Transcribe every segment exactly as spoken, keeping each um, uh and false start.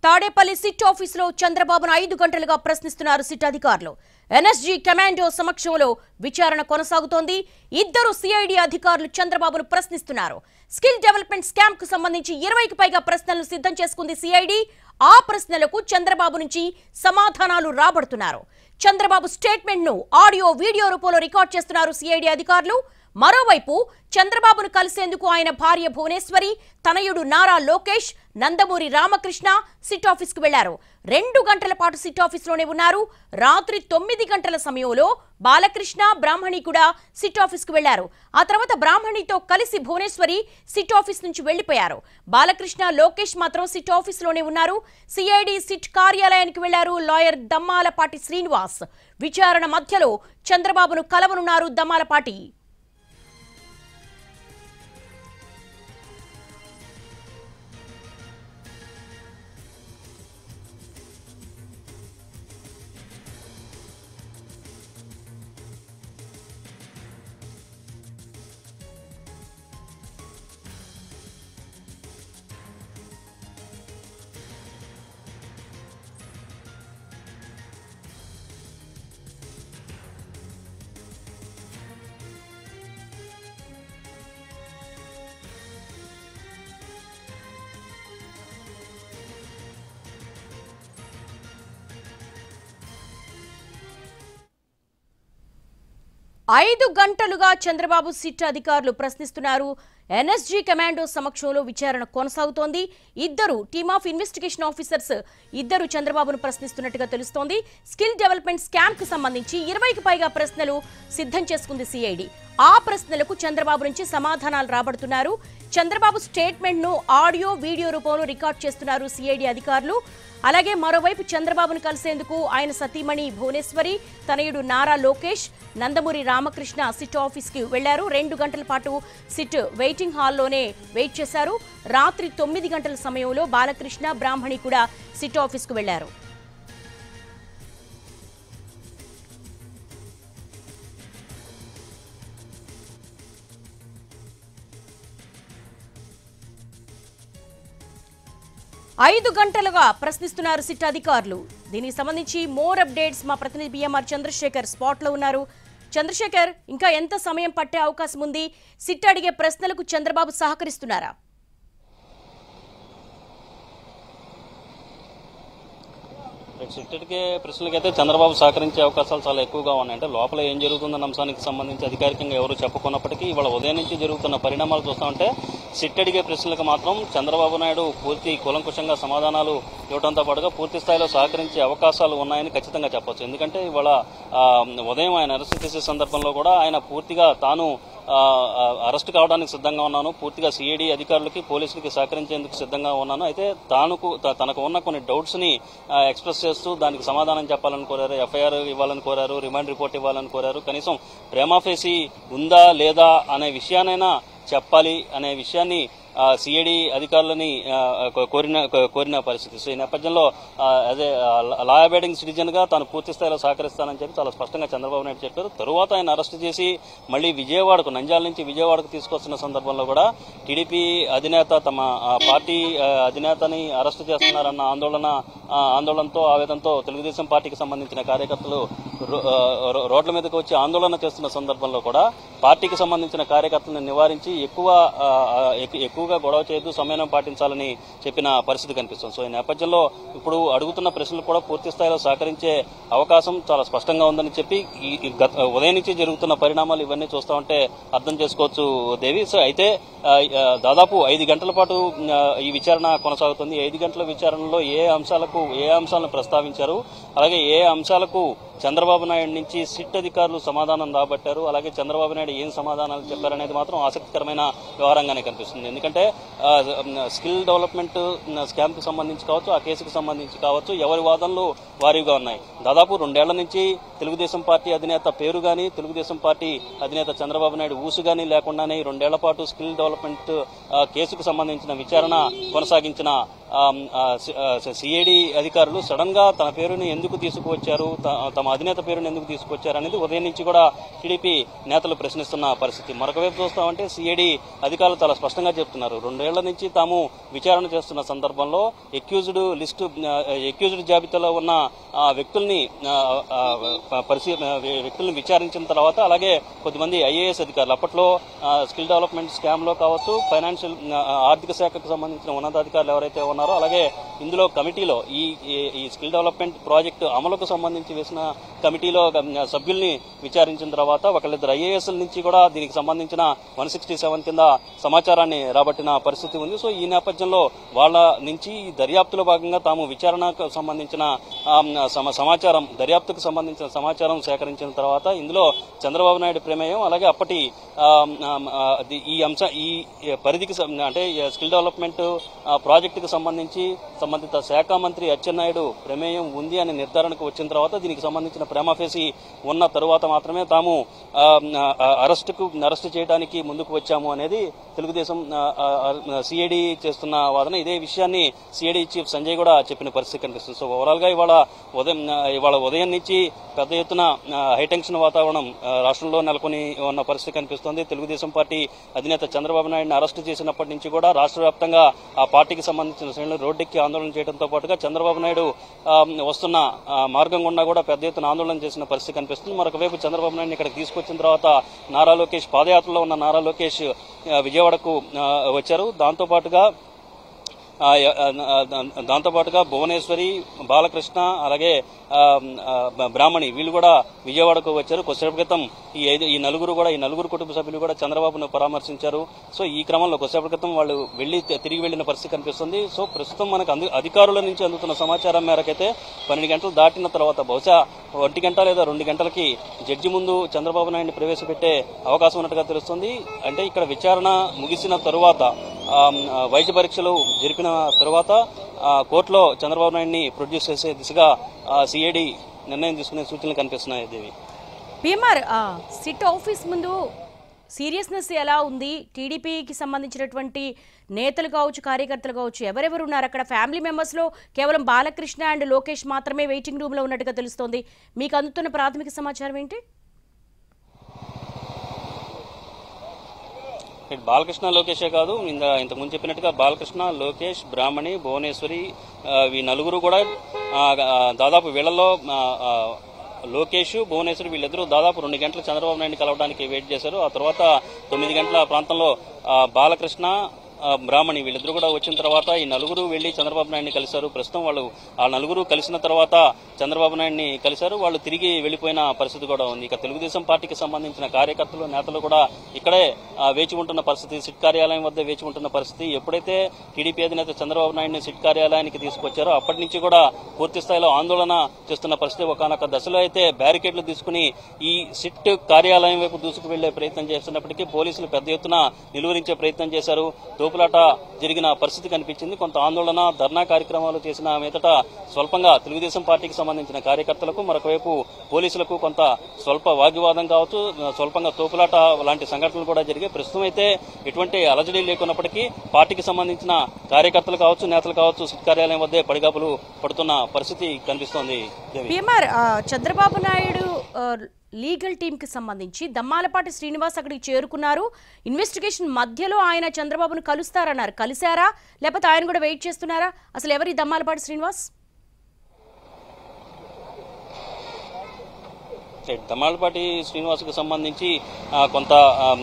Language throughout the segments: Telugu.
తాడేపల్లి సిట్ ఆఫీసులో చంద్రబాబును ఐదు గంటలుగా ప్రశ్నిస్తున్నారు సిట్ అధికారులు. ఎన్ఎస్జీ కమాండో సమక్షంలో విచారణ కొనసాగుతోంది. ఇద్దరు సిఐడి అధికారులు చంద్రబాబును ప్రశ్నిస్తున్నారు. స్కిల్ డెవలప్మెంట్ స్కామ్ కు సంబంధించి ఇరవైకి పైగా ప్రశ్నలు సిద్ధం చేసుకుంది సిఐడి. ఆ ప్రశ్నలకు చంద్రబాబు నుంచి సమాధానాలు రాబడుతున్నారు. చంద్రబాబు స్టేట్మెంట్ ను ఆడియో వీడియో రూపంలో రికార్డ్ చేస్తున్నారు సిఐడి అధికారులు. మరోవైపు చంద్రబాబును కలిసేందుకు ఆయన భార్య భువనేశ్వరి, తనయుడు నారా లోకేష్, నందమూరి రామకృష్ణ సిట్ ఆఫీస్ కు వెళ్లారు. రెండు గంటల పాటు సిట్ ఆఫీసులోనే ఉన్నారు. రాత్రి తొమ్మిది గంటల సమయంలో బాలకృష్ణ, బ్రాహ్మణి కూడా సిట్ ఆఫీస్ కు వెళ్లారు. ఆ తర్వాత బ్రాహ్మణితో కలిసి భువనేశ్వరి సిట్ ఆఫీస్ నుంచి వెళ్లిపోయారు. బాలకృష్ణ, లోకేష్ మాత్రం సిట్ ఆఫీసులోనే ఉన్నారు. సిఐడి సిట్ కార్యాలయానికి వెళ్లారు లాయర్ దమ్మాలపాటి శ్రీనివాస్. విచారణ మధ్యలో చంద్రబాబును కలవనున్నారు దమ్మాలపాటి. ఐదు గంటలుగా చంద్రబాబు సిట్ అధికారులు ప్రశ్నిస్తున్నారు. ఎన్ఎస్జీ కమాండో సమక్షంలో విచారణ కొనసాగుతోంది. ఇద్దరు టీమ్ ఆఫ్ ఇన్వెస్టిగేషన్ ఆఫీసర్స్ ఇద్దరు చంద్రబాబును ప్రశ్నిస్తున్నట్టుగా తెలుస్తోంది. స్కిల్ డెవలప్మెంట్ స్కామ్ కు సంబంధించి ఇరవైకి పైగా ప్రశ్నలు సిద్ధం చేసుకుంది సిఐడి. ఆ ప్రశ్నలకు చంద్రబాబు నుంచి సమాధానాలు రాబడుతున్నారు. చంద్రబాబు స్టేట్మెంట్ ను ఆడియో వీడియో రూపంలో రికార్డ్ చేస్తున్నారు సిఐడి అధికారులు. అలాగే మరోవైపు చంద్రబాబును కలిసేందుకు ఆయన సతీమణి భువనేశ్వరి, తనయుడు నారా లోకేష్, నందమూరి రామకృష్ణ సిట్ ఆఫీస్ కి వెళ్లారు. రెండు గంటల పాటు సిట్ వెయిటింగ్ హాల్లోనే వెయిట్ చేశారు. రాత్రి తొమ్మిది గంటల సమయంలో బాలకృష్ణ, బ్రాహ్మణి కూడా సిట్ ఆఫీస్ కు వెళ్లారు. ఐదు గంటలుగా ప్రశ్నిస్తున్నారు సిట్ అధికారులు. దీనికి సంబంధించి మోర్ అప్డేట్స్ మా ప్రతినిధి బిఎంఆర్ చంద్రశేఖర్ స్పాట్ లో ఉన్నారు. చంద్రశేఖర్, ఇంకా ఎంత సమయం పట్టే అవకాశం ఉంది? సిట్ అడిగే ప్రశ్నలకు చంద్రబాబు సహకరిస్తున్నారా? సిట్టికే ప్రశ్నలకైతే చంద్రబాబు సహకరించే అవకాశాలు చాలా ఎక్కువగా ఉన్నాయి. అంటే లోపల ఏం జరుగుతుందన్న అంశానికి సంబంధించి అధికారికంగా ఎవరు చెప్పుకున్నప్పటికీ ఇవాళ ఉదయం నుంచి జరుగుతున్న పరిణామాలు చూస్తామంటే సిట్ అడిగే ప్రశ్నలకు మాత్రం చంద్రబాబు నాయుడు పూర్తి కూలంకుషంగా సమాధానాలు ఇవ్వడంతో పాటుగా పూర్తి స్థాయిలో సహకరించే అవకాశాలు ఉన్నాయని ఖచ్చితంగా చెప్పొచ్చు. ఎందుకంటే ఇవాళ ఉదయం ఆయన అరెస్ట్ చేసే సందర్భంలో కూడా ఆయన పూర్తిగా తాను అరెస్ట్ కావడానికి సిద్ధంగా ఉన్నాను, పూర్తిగా సిఐడి అధికారులకి పోలీసులకి సహకరించేందుకు సిద్ధంగా ఉన్నాను, అయితే తానుకు తనకు ఉన్న కొన్ని డౌట్స్ ని ఎక్స్ప్రెస్ చేస్తూ దానికి సమాధానం చెప్పాలని కోరారు, ఎఫ్ఐఆర్ ఇవ్వాలని కోరారు, రిమాండ్ రిపోర్ట్ ఇవ్వాలని కోరారు, కనీసం ప్రేమాఫేసి ఉందా లేదా అనే విషయానైనా చెప్పాలి అనే విషయాన్ని సిఐడి అధికారులని కోరిన కోరిన పరిస్థితి. సో ఈ నేపథ్యంలో అదే లా అబైడింగ్ సిటిజన్ గా తాను పూర్తి స్థాయిలో సహకరిస్తానని చెప్పి చాలా స్పష్టంగా చంద్రబాబు నాయుడు చెప్పారు. తరువాత ఆయన అరెస్ట్ చేసి మళ్లీ విజయవాడకు, నంద్యాల నుంచి విజయవాడకు తీసుకొస్తున్న సందర్భంలో కూడా టీడీపీ అధినేత తమ పార్టీ అధినేతని అరెస్ట్ చేస్తున్నారన్న ఆందోళన ఆందోళనతో ఆవేదనతో తెలుగుదేశం పార్టీకి సంబంధించిన కార్యకర్తలు రోడ్ల మీదకి వచ్చి ఆందోళన చేస్తున్న సందర్భంలో కూడా పార్టీకి సంబంధించిన కార్యకర్తలను నివారించి ఎక్కువ ఎక్కువగా గొడవ చేయొద్దు, సమన్వయం పాటించాలని చెప్పిన పరిస్థితి కనిపిస్తుంది. సో ఈ నేపథ్యంలో ఇప్పుడు అడుగుతున్న ప్రశ్నలు కూడా పూర్తి స్థాయిలో సహకరించే అవకాశం చాలా స్పష్టంగా ఉందని చెప్పి ఉదయం నుంచి జరుగుతున్న పరిణామాలు ఇవన్నీ చూస్తా ఉంటే అర్థం చేసుకోవచ్చు దేవి. సో అయితే దాదాపు ఐదు గంటల పాటు ఈ విచారణ కొనసాగుతుంది. ఐదు గంటల విచారణలో ఏ అంశాలకు ఏ అంశాలను ప్రస్తావించారు, అలాగే ఏ అంశాలకు చంద్రబాబు నాయుడు నుంచి సిట్ అధికారులు సమాధానం రాబట్టారు, అలాగే చంద్రబాబు నాయుడు ఏం సమాధానాలు చెప్పారనేది మాత్రం ఆసక్తికరమైన వ్యవహారంగానే కనిపిస్తుంది. ఎందుకంటే స్కిల్ డెవలప్మెంట్ స్కామ్ కు సంబంధించి కావచ్చు, ఆ కేసుకు సంబంధించి కావచ్చు, ఎవరి వాదనలు వారీగా ఉన్నాయి. దాదాపు రెండేళ్ల నుంచి తెలుగుదేశం పార్టీ అధినేత పేరు గానీ తెలుగుదేశం పార్టీ అధినేత చంద్రబాబు నాయుడు ఊసు గానీ లేకుండానే ఈ రెండేళ్ల పాటు స్కిల్ డెవలప్మెంట్ కేసుకు సంబంధించిన విచారణ కొనసాగించిన సిఐడి అధికారులు సడన్ గా తన పేరుని ఎందుకు తీసుకువచ్చారు, తమ అధినేత పేరుని ఎందుకు తీసుకొచ్చారు అనేది ఉదయం నుంచి కూడా టీడీపీ నేతలు ప్రశ్నిస్తున్న పరిస్థితి. మరొక వైపు చూస్తామంటే సిఐడి అధికారులు చాలా స్పష్టంగా చెప్తున్నారు, రెండేళ్ల నుంచి తాము విచారణ చేస్తున్న సందర్భంలో ఎక్యూజ్డ్ లిస్టు ఎక్యూజ్డ్ జాబితాలో ఉన్న వ్యక్తుల్ని పరిశీ వ్యక్తుల్ని విచారించిన తర్వాత అలాగే కొద్దిమంది ఐఏఎస్ అధికారులు అప్పట్లో స్కిల్ డెవలప్మెంట్ స్కామ్ లో కావచ్చు, ఫైనాన్షియల్ ఆర్థిక శాఖకు సంబంధించిన ఉన్నతాధికారులు ఎవరైతే ఉన్నారో అలాగే ఇందులో కమిటీలో ఈ ఈ స్కిల్ డెవలప్మెంట్ ప్రాజెక్టు అమలుకు సంబంధించి వేసిన కమిటీలో సభ్యుల్ని విచారించిన తర్వాత ఒకళ్ళిద్దరు ఐఏఎస్ నుంచి కూడా దీనికి సంబంధించిన వన్ సిక్స్టీ సెవెన్ కింద సమాచారాన్ని రాబట్టిన పరిస్థితి ఉంది. సో ఈ నేపథ్యంలో వాళ్ళ నుంచి దర్యాప్తులో భాగంగా తాము విచారణకు సంబంధించిన సమాచారం దర్యాప్తుకు సంబంధించిన సమాచారం సేకరించిన తర్వాత ఇందులో చంద్రబాబు నాయుడు ప్రమేయం అలాగే అప్పటి ఈ అంశ ఈ పరిధికి అంటే స్కిల్ డెవలప్మెంట్ ప్రాజెక్టుకు సంబంధించి సంబంధిత శాఖ మంత్రి అచ్చెన్నాయుడు ప్రమేయం ఉంది అని నిర్ధారణకు వచ్చిన తర్వాత దీనికి సంబంధించిన ప్రేమాఫేసి ఉన్న తరువాత మాత్రమే తాము అరెస్టుకు అరెస్టు చేయడానికి ముందుకు వచ్చాము అనేది తెలుగుదేశం సిఐడి చేస్తున్న వాదన. ఇదే విషయాన్ని సిఐడి చీఫ్ సంజయ్ కూడా చెప్పిన పరిస్థితి కనిపిస్తుంది. సో ఓవరాల్ గా ఇవాళ ఉదయం ఇవాళ ఉదయం నుంచి పెద్ద ఎత్తున హైటెన్షన్ వాతావరణం రాష్ట్రంలో నెలకొని ఉన్న పరిస్థితి కనిపిస్తోంది. తెలుగుదేశం పార్టీ అధినేత చంద్రబాబు నాయుడుని అరెస్టు చేసినప్పటి నుంచి కూడా రాష్ట్ర వ్యాప్తంగా ఆ పార్టీకి సంబంధించిన శ్రేణులు రోడ్డెక్కి ఆందోళన చేయడంతో పాటుగా చంద్రబాబు నాయుడు వస్తున్న మార్గం గుండా కూడా పెద్ద ఎత్తున ఆందోళన చేసిన పరిస్థితి కనిపిస్తుంది. మరొక వైపు చంద్రబాబు నాయుడు ఇక్కడికి తీసుకొచ్చిన తర్వాత నారా లోకేష్ పాదయాత్రలో ఉన్న నారా లోకేష్ విజయవాడకు వచ్చారు. దాంతో పాటుగా దాంతో పాటుగా భువనేశ్వరి, బాలకృష్ణ అలాగే బ్రాహ్మణి వీళ్ళు కూడా విజయవాడకు వచ్చారు. కొద్దిసేపు క్రితం ఈ ఐదు ఈ నలుగురు కూడా ఈ నలుగురు కుటుంబ సభ్యులు కూడా చంద్రబాబును పరామర్శించారు. సో ఈ క్రమంలో కొద్దిసేపు క్రితం వాళ్ళు వెళ్లి తిరిగి వెళ్లిన పరిస్థితి కనిపిస్తుంది. సో ప్రస్తుతం మనకు అందు అధికారుల నుంచి అందుతున్న సమాచారం మేరకైతే పన్నెండు గంటలు దాటిన తర్వాత బహుశా ఒంటి గంట లేదా రెండు గంటలకి జడ్జి ముందు చంద్రబాబు నాయుడిని ప్రవేశపెట్టే అవకాశం ఉన్నట్టుగా తెలుస్తుంది. అంటే ఇక్కడ విచారణ ముగిసిన తరువాత వైద్య పరీక్షలు జరిపిన తరువాత కోర్టులో చంద్రబాబు నాయుడిని ప్రొడ్యూస్ చేసే దిశగా సిఐడి నిర్ణయం తీసుకునే సూచనలు కనిపిస్తున్నాయి. దేవి పిఎంఆర్ సిట్ ఆఫీస్ ముందు సీరియస్నెస్ ఎలా ఉంది? టీడీపీకి సంబంధించినటువంటి నేతలు కావచ్చు, కార్యకర్తలు కావచ్చు, ఎవరెవరు ఉన్నారు అక్కడ? ఫ్యామిలీ మెంబర్స్ లో కేవలం బాలకృష్ణ అండ్ లోకేష్ మాత్రమే వెయిటింగ్ రూమ్ లో ఉన్నట్టుగా తెలుస్తోంది. మీకు అందుతున్న ప్రాథమిక సమాచారం ఏంటి? బాలకృష్ణ లోకేషే కాదు, ఇంతకుముందు చెప్పినట్టుగా బాలకృష్ణ, లోకేష్, బ్రాహ్మణి, భువనేశ్వరి ఈ నలుగురు కూడా దాదాపు వీళ్లలో లోకేష్, భువనేశ్వరి వీళ్ళిద్దరూ దాదాపు రెండు గంటలు చంద్రబాబు నాయుడిని కలవడానికి వెయిట్ చేశారు. ఆ తర్వాత తొమ్మిది గంటల ప్రాంతంలో బాలకృష్ణ, బ్రాహ్మణి వీళ్ళిద్దరూ కూడా వచ్చిన తర్వాత ఈ నలుగురు వెళ్లి చంద్రబాబు నాయుడిని కలిశారు. ప్రస్తుతం వాళ్ళు ఆ నలుగురు కలిసిన తర్వాత చంద్రబాబు నాయుడిని కలిశారు. వాళ్ళు తిరిగి వెళ్లిపోయిన పరిస్థితి కూడా ఉంది. ఇక తెలుగుదేశం పార్టీకి సంబంధించిన కార్యకర్తలు, నేతలు కూడా ఇక్కడే వేచి ఉంటున్న పరిస్థితి, సిట్ కార్యాలయం వద్ద వేచి ఉంటున్న పరిస్థితి. ఎప్పుడైతే టీడీపీ అధినేత చంద్రబాబు నాయుడిని సిట్ కార్యాలయానికి తీసుకొచ్చారో అప్పటి నుంచి కూడా పూర్తి స్థాయిలో ఆందోళన చేస్తున్న పరిస్థితి. ఒకనొక దశలో అయితే బ్యారికేడ్లు తీసుకుని ఈ సిట్ కార్యాలయం వైపు దూసుకు వెళ్లే ప్రయత్నం చేస్తున్నప్పటికీ పోలీసులు పెద్ద ఎత్తున నిలువరించే ప్రయత్నం చేశారు. తోపులాట జరిగిన పరిస్థితి కనిపించింది. కొంత ఆందోళన, ధర్నా కార్యక్రమాలు చేసిన మీదట స్వల్పంగా తెలుగుదేశం పార్టీకి సంబంధించిన కార్యకర్తలకు, మరొకవైపు పోలీసులకు కొంత స్వల్ప వాగ్వివాదం కావచ్చు, స్వల్పంగా తోపులాట లాంటి సంఘటనలు కూడా జరిగాయి. ప్రస్తుతం అయితే ఎటువంటి అలజడి లేకున్నప్పటికీ పార్టీకి సంబంధించిన కార్యకర్తలు కావచ్చు, నేతలు కావచ్చు సిట్ కార్యాలయం వద్దే పడిగాపులు పడుతున్న పరిస్థితి కనిపిస్తోంది. చంద్రబాబు నాయుడు లీగల్ టీమ్ కి సంబంధించి దమ్మాలపాటి శ్రీనివాస్ అక్కడికి చేరుకున్నారు. ఇన్వెస్టిగేషన్ మధ్యలో ఆయన చంద్రబాబును కలుస్తారన్నారు. కలిశారా లేకపోతే ఆయన కూడా వెయిట్ చేస్తున్నారా? అసలు ఎవరి దమ్మాలపాటి శ్రీనివాస్? దమ్మాలపాటి శ్రీనివాస్ కు సంబంధించి కొంత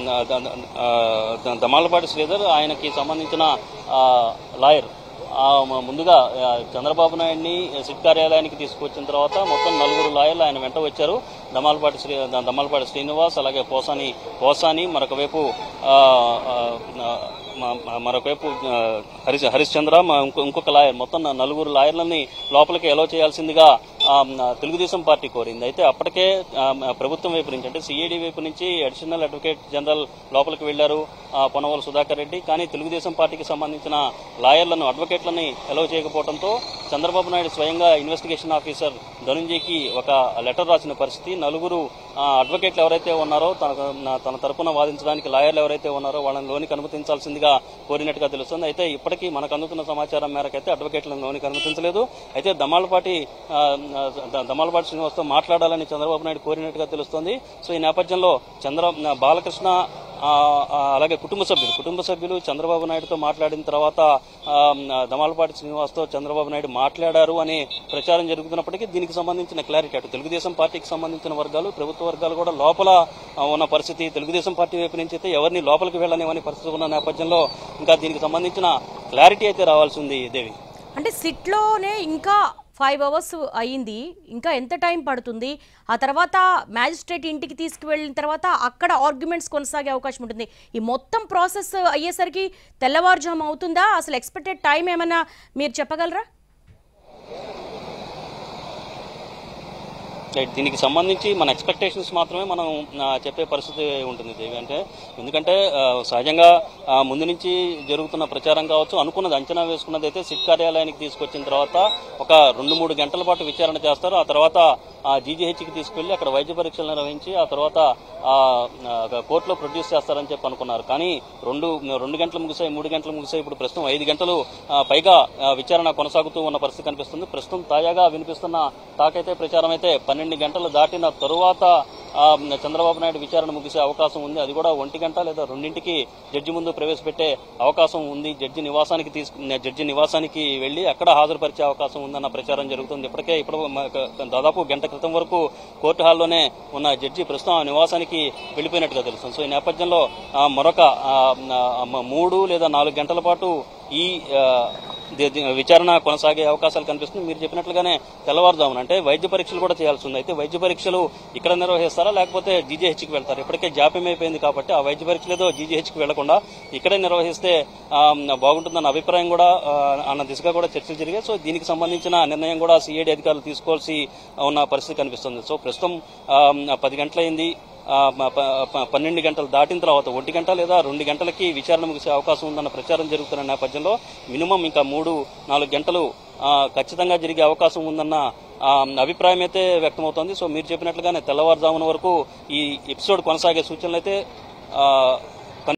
దమ్మాలపాటి శ్రీధర్ ఆయనకి సంబంధించిన లాయర్ ముందుగా చంద్రబాబు నాయుడిని సిట్ కార్యాలయానికి తీసుకొచ్చిన తర్వాత మొత్తం నలుగురు లాయర్లు ఆయన వెంట వచ్చారు. దమ్మాలపాటి శ్రీ దమ్మాలపాటి శ్రీనివాస్ అలాగే పోసాని పోసాని మరొక వైపు మరొకవైపు హరిశ్ హరిశ్చంద్ర ఇంకొక లాయర్ మొత్తం నలుగురు లాయర్లని లోపలికి ఎలో చేయాల్సిందిగా తెలుగుదేశం పార్టీ కోరింది. అయితే అప్పటికే ప్రభుత్వం వైపు నుంచి అంటే సిఐడి వైపు నుంచి అడిషనల్ అడ్వకేట్ జనరల్ లోపలికి వెళ్లారు పొన్నవోలు సుధాకర్ రెడ్డి. కానీ తెలుగుదేశం పార్టీకి సంబంధించిన లాయర్లను అడ్వకేట్లని ఎలవ్ చేయకపోవడంతో చంద్రబాబు నాయుడు స్వయంగా ఇన్వెస్టిగేషన్ ఆఫీసర్ ధనుంజయ్కి ఒక లెటర్ రాసిన పరిస్థితి. నలుగురు అడ్వకేట్లు ఎవరైతే ఉన్నారో తన తన తరపున వాదించడానికి లాయర్లు ఎవరైతే ఉన్నారో వాళ్ళని లోనికి అనుమతించాల్సిందిగా కోరినట్టుగా తెలుస్తుంది. అయితే ఇప్పటికీ మనకు అందుతున్న సమాచారం మేరకు అయితే అడ్వకేట్లను లోనికి అనుమతించలేదు. అయితే దమాలపాటి దమాలపాటి శ్రీనివాస్తో మాట్లాడాలని చంద్రబాబు నాయుడు కోరినట్టుగా తెలుస్తోంది. సో ఈ నేపథ్యంలో చంద్ర బాలకృష్ణ అలాగే కుటుంబ సభ్యులు కుటుంబ సభ్యులు చంద్రబాబు నాయుడుతో మాట్లాడిన తర్వాత దమాలపాటి శ్రీనివాస్తో చంద్రబాబు నాయుడు మాట్లాడారు అనే ప్రచారం జరుగుతున్నప్పటికీ దీనికి సంబంధించిన క్లారిటీ అటు తెలుగుదేశం పార్టీకి సంబంధించిన వర్గాలు ప్రభుత్వ వర్గాలు కూడా లోపల ఉన్న పరిస్థితి, తెలుగుదేశం పార్టీ వైపు నుంచి అయితే ఎవరిని లోపలికి వెళ్ళనివని పరిస్థితి ఉన్న నేపథ్యంలో ఇంకా దీనికి సంబంధించిన క్లారిటీ అయితే రావాల్సి ఉంది. దేవి, అంటే సిట్లోనే ఇంకా ఫైవ్ అవర్స్ అయ్యింది, ఇంకా ఎంత టైం పడుతుంది? ఆ తర్వాత మ్యాజిస్ట్రేట్ ఇంటికి తీసుకువెళ్ళిన తర్వాత అక్కడ ఆర్గ్యుమెంట్స్ కొనసాగే అవకాశం ఉంటుంది. ఈ మొత్తం ప్రాసెస్ అయ్యేసరికి తెల్లవారుజాము అవుతుందా? అసలు ఎక్స్పెక్టెడ్ టైం ఏమన్నా మీరు చెప్పగలరా? దీనికి సంబంధించి మన ఎక్స్పెక్టేషన్స్ మాత్రమే మనం చెప్పే పరిస్థితి ఉంటుంది దేవి. అంటే ఎందుకంటే సహజంగా ముందు నుంచి జరుగుతున్న ప్రచారం కావచ్చు, అనుకున్నది అంచనా వేసుకున్నది అయితే సిట్ కార్యాలయానికి తీసుకొచ్చిన తర్వాత ఒక రెండు మూడు గంటల పాటు విచారణ చేస్తారు. ఆ తర్వాత జీజీహెచ్కి తీసుకెళ్లి అక్కడ వైద్య పరీక్షలు నిర్వహించి ఆ తర్వాత కోర్టులో ప్రొడ్యూస్ చేస్తారని చెప్పి అనుకున్నారు. కానీ రెండు రెండు గంటలు ముగిసాయి, మూడు గంటలు ముగిసాయి. ఇప్పుడు ప్రస్తుతం ఐదు గంటలు పైగా విచారణ కొనసాగుతూ ఉన్న పరిస్థితి కనిపిస్తుంది. ప్రస్తుతం తాజాగా వినిపిస్తున్న తాకైతే ప్రచారం అయితే పన్నెండు గంటలు దాటిన తరువాత చంద్రబాబు నాయుడు విచారణ ముగిసే అవకాశం ఉంది. అది కూడా ఒంటి గంట లేదా రెండింటికి జడ్జి ముందు ప్రవేశపెట్టే అవకాశం ఉంది. జడ్జి నివాసానికి తీసుకు జడ్జి నివాసానికి వెళ్లి అక్కడ హాజరుపరిచే అవకాశం ఉందన్న ప్రచారం జరుగుతుంది. ఇప్పటికే ఇప్పుడు దాదాపు గంట క్రితం వరకు కోర్టు హాల్లోనే ఉన్న జడ్జి ప్రస్తుతం ఆ నివాసానికి వెళ్లిపోయినట్టుగా తెలుస్తుంది. సో ఈ నేపథ్యంలో మరొక మూడు లేదా నాలుగు గంటల పాటు ఈ విచారణ కొనసాగే అవకాశాలు కనిపిస్తుంది. మీరు చెప్పినట్లుగానే తెల్లవారుజామున అంటే వైద్య పరీక్షలు కూడా చేయాల్సి ఉంది. అయితే వైద్య పరీక్షలు ఇక్కడ నిర్వహిస్తారా లేకపోతే జీజీహెచ్కి వెళ్తారు? ఇప్పటికే జాప్యం అయిపోయింది కాబట్టి ఆ వైద్య పరీక్షలు ఏదో జీజీహెచ్కి వెళ్లకుండా ఇక్కడే నిర్వహిస్తే బాగుంటుందన్న అభిప్రాయం కూడా అన్న దిశగా కూడా చర్చలు జరిగాయి. సో దీనికి సంబంధించిన నిర్ణయం కూడా సిఐడి అధికారులు తీసుకోవాల్సి ఉన్న పరిస్థితి కనిపిస్తుంది. సో ప్రస్తుతం పది గంటలైంది, పన్నెండు గంటలు దాటిన తర్వాత ఒంటి గంట లేదా రెండు గంటలకి విచారణ ముగిసే అవకాశం ఉందన్న ప్రచారం జరుగుతున్న నేపథ్యంలో మినిమం ఇంకా మూడు నాలుగు గంటలు ఖచ్చితంగా జరిగే అవకాశం ఉందన్న అభిప్రాయం అయితే వ్యక్తమవుతోంది. సో మీరు చెప్పినట్లుగానే తెల్లవారుజామున వరకు ఈ ఎపిసోడ్ కొనసాగే సూచనలు అయితే